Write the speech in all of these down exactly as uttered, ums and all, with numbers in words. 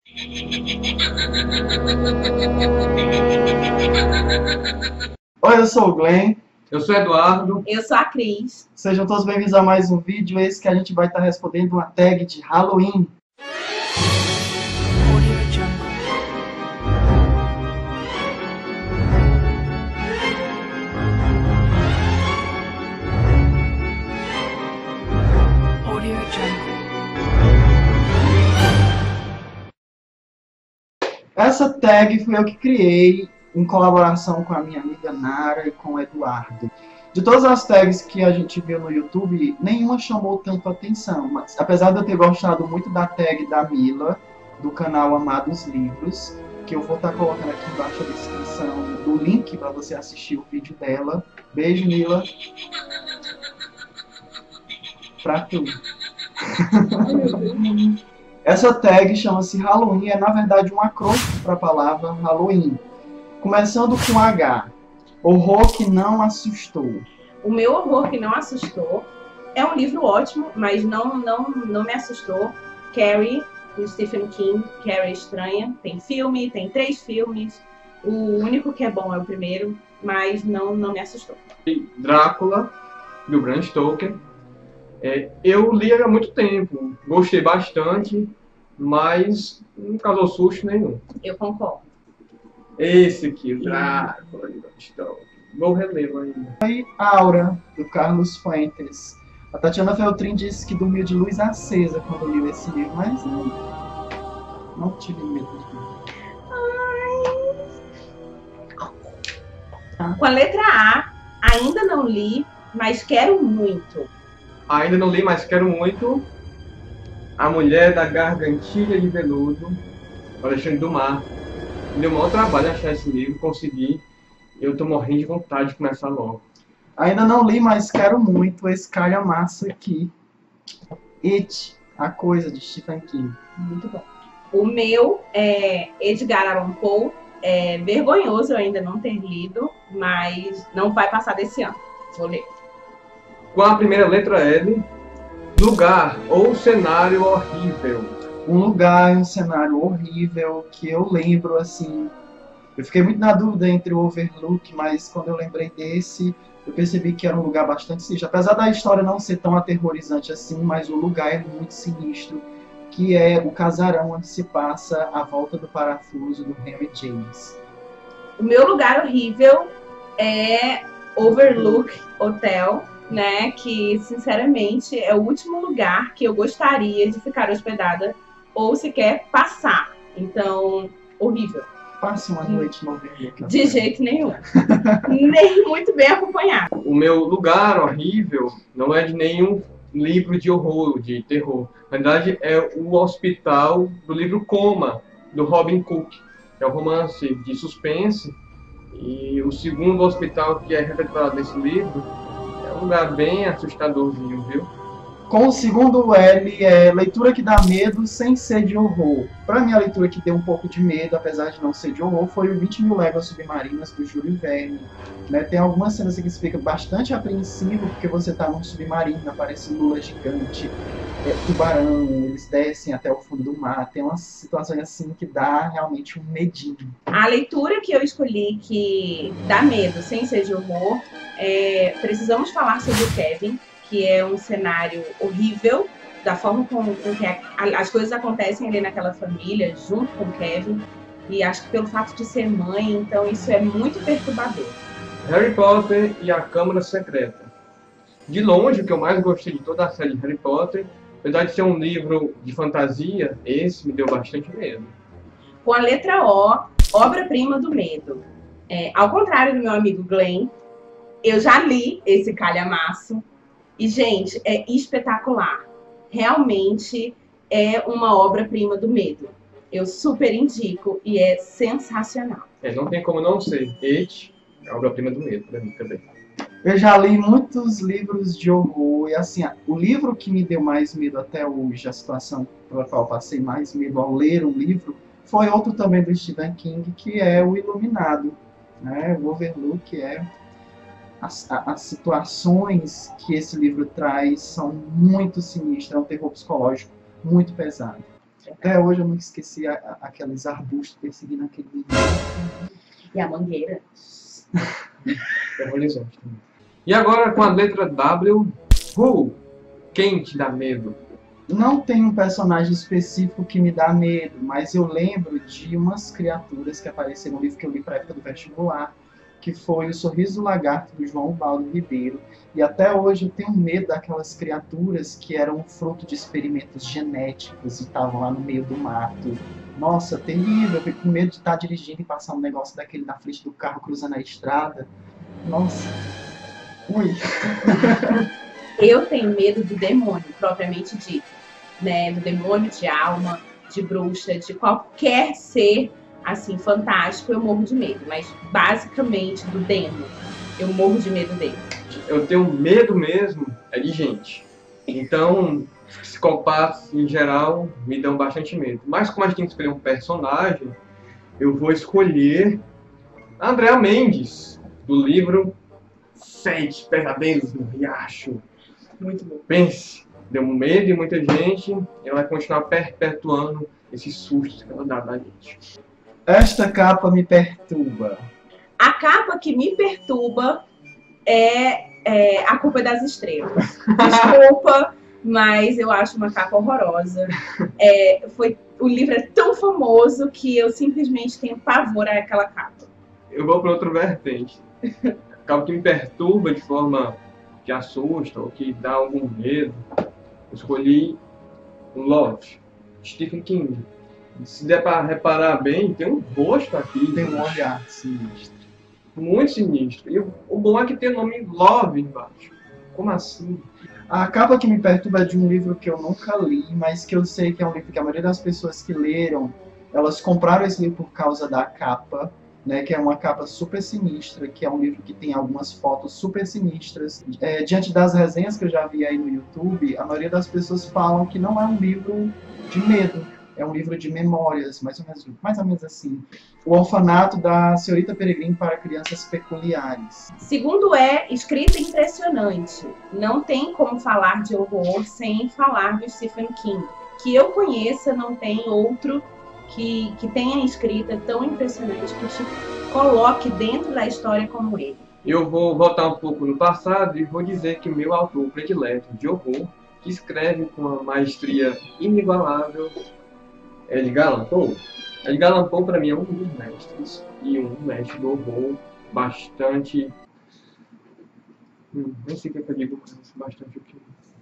Oi, eu sou o Glenn. Eu sou o Eduardo. Eu sou a Cris. Sejam todos bem-vindos a mais um vídeo, esse que a gente vai estar respondendo uma tag de Halloween. Essa tag fui eu que criei em colaboração com a minha amiga Nara e com o Eduardo. De todas as tags que a gente viu no YouTube, nenhuma chamou tanto atenção, mas apesar de eu ter gostado muito da tag da Mila, do canal Amados Livros, que eu vou estar colocando aqui embaixo a descrição do link para você assistir o vídeo dela. Beijo, Mila. Pra tu. Essa tag chama-se Halloween, é na verdade um acrônimo para a palavra Halloween. Começando com H, horror que não assustou. O meu horror que não assustou é um livro ótimo, mas não, não, não me assustou. Carrie, do Stephen King, Carrie Estranha. Tem filme, tem três filmes. O único que é bom é o primeiro, mas não, não me assustou. Drácula, do Bram Stoker. É, eu li há muito tempo, gostei bastante, mas não causou susto nenhum. Eu concordo. Esse aqui, o Drácula, do Bram Stoker. Vou relê-lo ainda. E Aura, do Carlos Fuentes. A Tatiana Feltrin disse que dormiu de luz acesa quando leu esse livro, mas não, não tive medo de ver. Tá. Com a letra A, ainda não li, mas quero muito. Ainda não li, mas quero muito. A Mulher da Gargantilha de Veludo, do Alexandre Dumas. Me deu o maior trabalho achar esse livro, consegui. Eu tô morrendo de vontade de começar logo. Ainda não li, mas quero muito esse calhamaço aqui. It, A Coisa, de Stephen King. Muito bom. O meu é Edgar Allan Poe. É vergonhoso eu ainda não ter lido, mas não vai passar desse ano. Vou ler. Com a primeira letra L, lugar ou cenário horrível. Um lugar, um cenário horrível que eu lembro, assim... Eu fiquei muito na dúvida entre o Overlook, mas quando eu lembrei desse, eu percebi que era um lugar bastante sinistro. Apesar da história não ser tão aterrorizante assim, mas o lugar é muito sinistro, que é o casarão onde se passa a volta do parafuso do Henry James. O meu lugar horrível é Overlook Hotel, né? Que, sinceramente, é o último lugar que eu gostaria de ficar hospedada ou sequer passar. Então, horrível. Passe uma noite no Overlook. De jeito nenhum. Nem muito bem acompanhado. O meu lugar horrível não é de nenhum livro de horror, de terror. Na verdade, é o hospital do livro Coma, do Robin Cook. É um romance de suspense. E o segundo hospital que é retratado nesse livro é um lugar bem assustadorzinho, viu? Com o segundo L, é leitura que dá medo sem ser de horror. Para mim, a leitura que deu um pouco de medo, apesar de não ser de horror, foi o vinte mil Léguas Submarinas, do Júlio Verne. Né? Tem algumas cenas que você fica bastante apreensivo, porque você está num submarino, aparece lula gigante, é, tubarão, eles descem até o fundo do mar. Tem umas situações assim que dá realmente um medinho. A leitura que eu escolhi que dá medo sem ser de horror, é Precisamos Falar sobre o Kevin, que é um cenário horrível, da forma como, com que a, as coisas acontecem ali naquela família, junto com o Kevin, e acho que pelo fato de ser mãe, então isso é muito perturbador. Harry Potter e a Câmara Secreta. De longe, o que eu mais gostei de toda a série de Harry Potter, apesar de ser um livro de fantasia, esse me deu bastante medo. Com a letra O, Obra-Prima do Medo. É, ao contrário do meu amigo Glenn, eu já li esse calhamaço, e, gente, é espetacular. Realmente é uma obra-prima do medo. Eu super indico e é sensacional. É, não tem como não ser. It é a obra-prima do medo pra mim também. Eu já li muitos livros de horror, e assim, o livro que me deu mais medo até hoje, a situação pela qual eu passei mais medo ao ler o livro, foi outro também do Stephen King, que é O Iluminado. Né? O Overlook é... As, as situações que esse livro traz são muito sinistras, é um terror psicológico muito pesado. Até hoje eu nunca esqueci a, a, aqueles arbustos perseguindo aquele menino. E a mangueira. Terrorizante também. E agora com a letra W, Who? Quem te dá medo? Não tem um personagem específico que me dá medo, mas eu lembro de umas criaturas que apareceram no livro que eu li para a época do vestibular, que foi O Sorriso do Lagarto, do João Baldo Ribeiro. E até hoje eu tenho medo daquelas criaturas que eram fruto de experimentos genéticos e estavam lá no meio do mato. Nossa, terrível, eu fico com medo de estar dirigindo e passar um negócio daquele na frente do carro cruzando a estrada. Nossa. Ui. Eu tenho medo do demônio, propriamente dito, né? Do demônio, de alma, de bruxa, de qualquer ser assim fantástico, eu morro de medo. Mas basicamente do demo, eu morro de medo dele. Eu tenho medo mesmo é de gente. Então, psicopatas em geral me dão bastante medo. Mas como a gente tem que escolher um personagem, eu vou escolher a Andréa Mendes, do livro Sete Pesadelos no Riacho. Muito bom. Pense, deu medo em muita gente, e ela vai continuar perpetuando esses sustos que ela dá na gente. Esta capa me perturba. A capa que me perturba é, é A Culpa é das Estrelas. Desculpa, mas eu acho uma capa horrorosa. É, foi, o livro é tão famoso que eu simplesmente tenho pavor àquela capa. Eu vou para outra vertente. A capa que me perturba de forma que assusta ou que dá algum medo, eu escolhi o Love, Stephen King. Se der para reparar bem, tem um rosto aqui. Tem um olhar sinistro. Muito sinistro. E o, o bom é que tem o nome Love embaixo. Como assim? A capa que me perturba é de um livro que eu nunca li, mas que eu sei que é um livro que a maioria das pessoas que leram, elas compraram esse livro por causa da capa, né, que é uma capa super sinistra, que é um livro que tem algumas fotos super sinistras. É, diante das resenhas que eu já vi aí no YouTube, a maioria das pessoas falam que não é um livro de medo, é um livro de memórias, mais ou menos, mais ou menos assim. O Orfanato da Senhorita Peregrine para Crianças Peculiares. Segundo é, escrita impressionante. Não tem como falar de horror sem falar do Stephen King. Que eu conheça, não tem outro que, que tenha escrita tão impressionante, que te coloque dentro da história como ele. Eu vou voltar um pouco no passado e vou dizer que o meu autor predileto de horror, que escreve com uma maestria inigualável, é Edgar Allan Poe. Edgar Allan Poe, para mim, é um dos mestres, e um mestre do horror bastante... Hum, nem sei o que eu digo, mas bastante o que...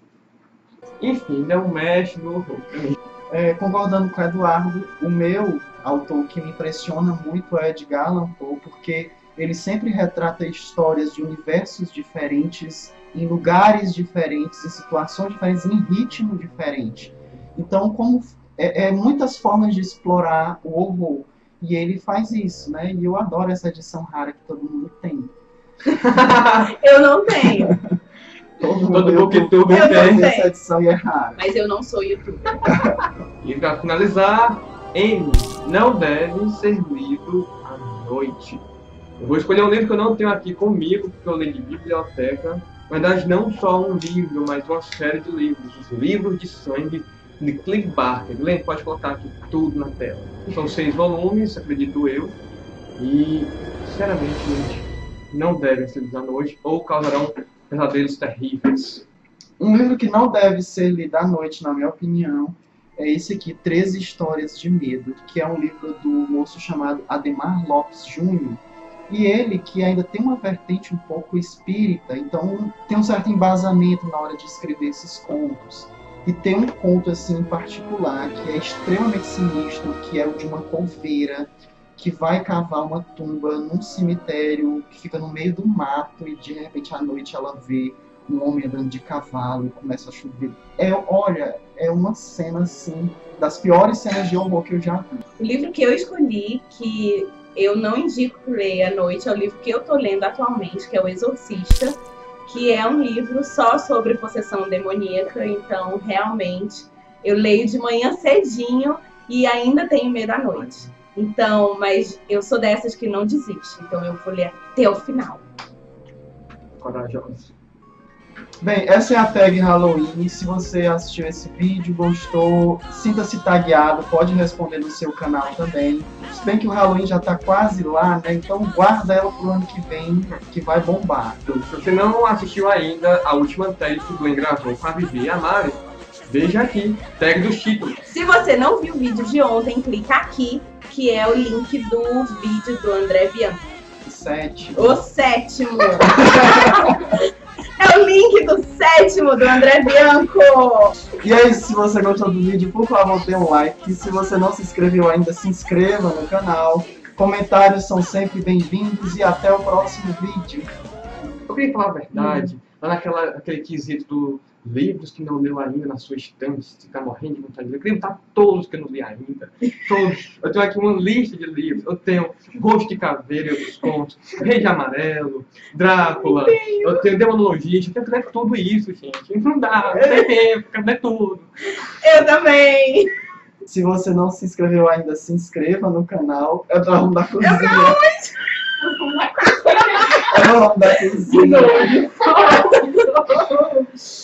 Enfim, ele é um mestre do horror para mim. É, concordando com o Eduardo, o meu autor que me impressiona muito é Edgar Allan Poe, porque ele sempre retrata histórias de universos diferentes, em lugares diferentes, em situações diferentes, em ritmo diferente. Então, como é, é muitas formas de explorar o horror, e ele faz isso, né? E eu adoro essa edição rara que todo mundo tem. Eu não tenho. Todo Todo mundo booktube Eu tem. não essa edição e é rara. Mas eu não sou youtuber. E para finalizar, N não deve ser lido à noite. Eu vou escolher um livro que eu não tenho aqui comigo, porque eu leio de biblioteca. Na verdade, não só um livro, mas uma série de livros. Os Livros de Sangue, de Clive Barker. Glenn, pode colocar aqui tudo na tela. São seis volumes, acredito eu. E, sinceramente, gente, não devem ser lidos à noite ou causarão pesadelos terríveis. Um livro que não deve ser lido à noite, na minha opinião, é esse aqui, treze Histórias de Medo, que é um livro do moço chamado Ademar Lopes Júnior E ele, que ainda tem uma vertente um pouco espírita, então tem um certo embasamento na hora de escrever esses contos. E tem um conto assim em particular, que é extremamente sinistro, que é o de uma coveira que vai cavar uma tumba num cemitério que fica no meio do mato e de repente à noite ela vê um homem andando de cavalo e começa a chover. É, olha, é uma cena assim, das piores cenas de horror que eu já vi. O livro que eu escolhi, que eu não indico ler à noite, é o livro que eu tô lendo atualmente, que é O Exorcista, que é um livro só sobre possessão demoníaca, então realmente eu leio de manhã cedinho e ainda tenho medo à noite. Então, mas eu sou dessas que não desiste, então eu vou ler até o final. Corajosa. Bem, essa é a tag Halloween. Se você assistiu esse vídeo, gostou, sinta-se tagueado, pode responder no seu canal também. Se bem que o Halloween já tá quase lá, né? Então guarda ela pro ano que vem, que vai bombar. Se você não assistiu ainda a última tag que o Glenn gravou com a Vivi e a Mari, veja aqui, tag dos títulos. Se você não viu o vídeo de ontem, clica aqui, que é o link do vídeo do André Bianco. Sete. O sétimo. É o link do sétimo do André Bianco. E aí, se você gostou do vídeo, por favor, dê um like. E se você não se inscreveu ainda, se inscreva no canal. Comentários são sempre bem-vindos e até o próximo vídeo. Eu queria falar a verdade, hum. lá naquela, aquele quesito do livros que não leu ainda na sua estante, você está morrendo de vontade de ler. Eu queria botar todos que eu não li ainda. Todos. Eu tenho aqui uma lista de livros. Eu tenho Rosto de Caveira e Outros Contos, Rei de Amarelo, Drácula, eu tenho Demonologista, eu quero ler tudo isso, gente. Não dá, não tem tempo, eu quero ler tudo. Eu também. Se você não se inscreveu ainda, se inscreva no canal. É o Drama da Cozinha. Eu não, mas... É o Drama da Cozinha.